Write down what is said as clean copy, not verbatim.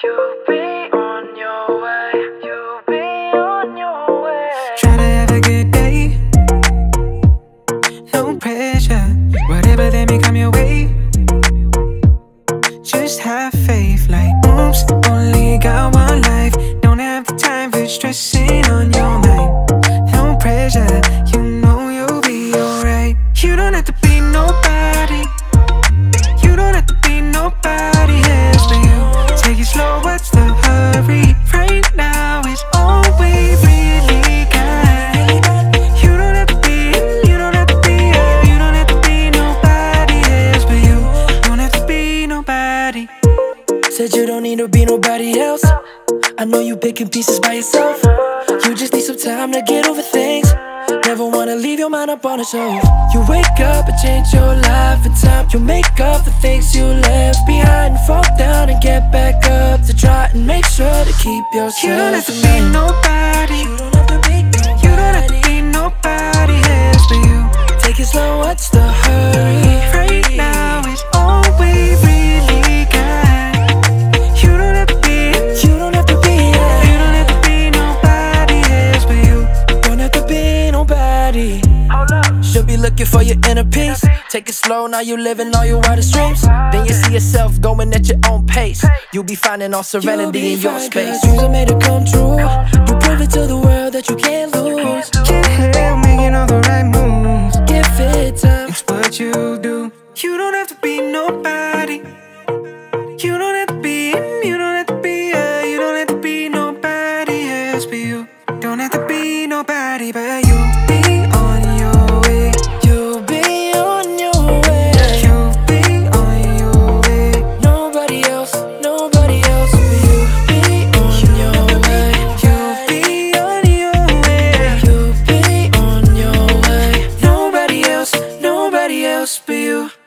You'll be on your way. You'll be on your way. Try to have a good day. No pressure. Whatever they may come your way. Just have faith, like oops, only got one life. Don't have the time for stressing on your mind. No pressure, you know you'll be alright. You don't have to be nobody. You don't have to be nobody else but you. Take it slow, what's the hurry? Right now is all we really got. You don't have to be, you don't have to be, you don't have to be nobody else but you. Don't have to be nobody. Said you don't need to be nobody else. I know you picking pieces by yourself. You just need some time to get over things. Never wanna leave your mind up on a shelf. You wake up and change your life in time. You make up the things you left behind. Fall down and get back up to try and make sure to keep yourself. You don't have to be nobody. You don't have to be nobody. You don't have to be nobody else but you. Take it slow, what's the hurry? Right now is all we really got. You don't have to be, You don't have to be, you don't have to be nobody else but you. don't have to be nobody. Should be looking for your inner peace. Take it slow, now you living all your wildest dreams. Then you see yourself going at your own pace. You'll be finding all serenity in your space. Dreams are made to come true. You prove it to the world that you can't lose. Can't help making all the right moves. Give it time. It's what you do. You don't have to be nobody. You don't have to be, you don't have to be, you don't have to be nobody else but you. Don't have to be nobody but you. Be on your way. You'll be on your way. You'll be on your way. Nobody else but you. Be on your way. You'll be on your way. You'll be on your way. Nobody else but you.